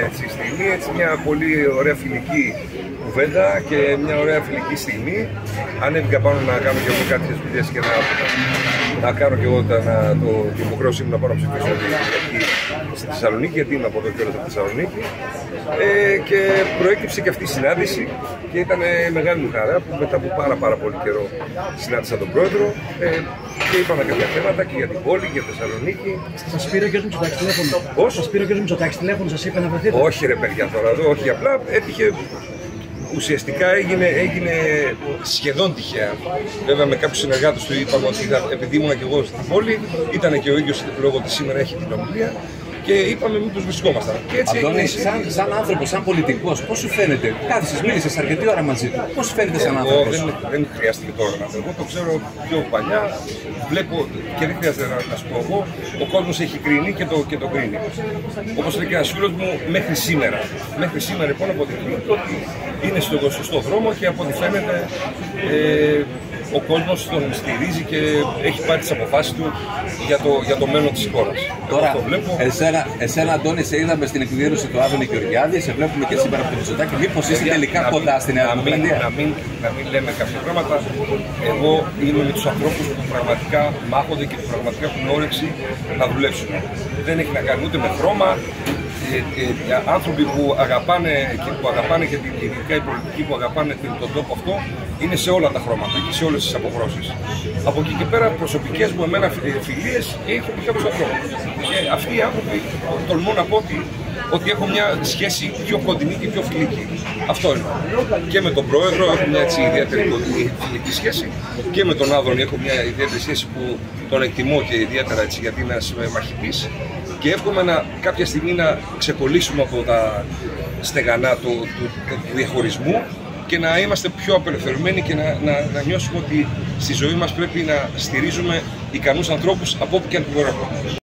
στιγμή, έτσι μια πολύ ωραία φιλική κουβέντα και μια ωραία φιλική στιγμή. Ανέβηκα πάνω να κάνω και εγώ κάποιες δουλειές και να κάνω και εγώ την υποχρέωσή μου να πάω να ψηφίσω στη Θεσσαλονίκη, γιατί είμαι από εδώ και όλες από τη Θεσσαλονίκη. Και προέκυψε και αυτή η συνάντηση και ήταν μεγάλη μου χαρά που μετά από πάρα πολύ καιρό συνάντησα τον πρόεδρο και είπαμε κάποια θέματα και για την πόλη και για τη Θεσσαλονίκη. Σας πήρε ο κ. Μητσοτάκης τηλέφωνο? Πώς? Σας πήρε ο κ. Μητσοτάκης τηλέφωνο, σας είπε να βρεθείτε? Όχι ρε παιδιά τώρα εδώ, όχι, απλά έτυχε. Ουσιαστικά έγινε σχεδόν τυχαία. Βέβαια με κάποιους συνεργάτες του είπαμε ότι επειδή ήμουν και εγώ στην πόλη, ήταν και ο ίδιος λόγω ότι σήμερα έχει την ομιλία και είπαμε μήπως βρισκόμασταν. Αντώνη, σαν άνθρωπος, σαν πολιτικός, πώς σου φαίνεται? Κάθισες, μίλησες αρκετή ώρα μαζί του. Πώς σου φαίνεται σαν άνθρωπος? Δεν χρειάστηκε τώρα να το. Εγώ το ξέρω πιο παλιά. Βλέπω και δεν χρειάζεται να σου πω εγώ. Ο κόσμος έχει κρίνει και το κρίνει. Όπως λέει και ένας φίλος μου, μέχρι σήμερα. Μέχρι σήμερα λοιπόν αποδεικνύεται ότι είναι στο σωστό δρόμο και από ό,τι φαίνεται ο κόσμος τον στηρίζει και έχει πάρει τις αποφάσεις του για το μέλλον της χώρας. Τώρα, εσένα Αντώνη, σε είδαμε στην εκδήλωση του Άδωνη Γεωργιάδη, σε βλέπουμε και σήμερα από το Μητσοτάκη. Μήπως είσαι τελικά κοντά στην Νέα Δημοκρατία? Να μην λέμε κάποια πράγματα. Εγώ είμαι με τους ανθρώπους που πραγματικά μάχονται και που πραγματικά έχουν όρεξη να δουλέψουν. Δεν έχει να κάνει ούτε με χρώμα. Άνθρωποι που αγαπάνε και ειδικά οι πολιτικοί που αγαπάνε τον τόπο αυτό είναι σε όλα τα χρώματα και σε όλες τις αποχρώσεις. Από εκεί και πέρα προσωπικές μου εμένα φιλίες έχω με κάποιους ανθρώπους. Και αυτοί οι άνθρωποι τολμώ να πω ότι έχω μια σχέση πιο κοντινή και πιο φιλική. Αυτό είναι. Και με τον πρόεδρο έχω μια έτσι ιδιαίτερη φιλική σχέση και με τον Άδωνη έχω μια ιδιαίτερη σχέση που τον εκτιμώ και ιδιαίτερα έτσι, γιατί είναι ένας μαχητής. Και εύχομαι κάποια στιγμή να ξεκολλήσουμε από τα στεγανά του διαχωρισμού και να είμαστε πιο απελευθερωμένοι και να νιώσουμε ότι στη ζωή μας πρέπει να στηρίζουμε ικανούς ανθρώπους από όπου και αν προέρχονται.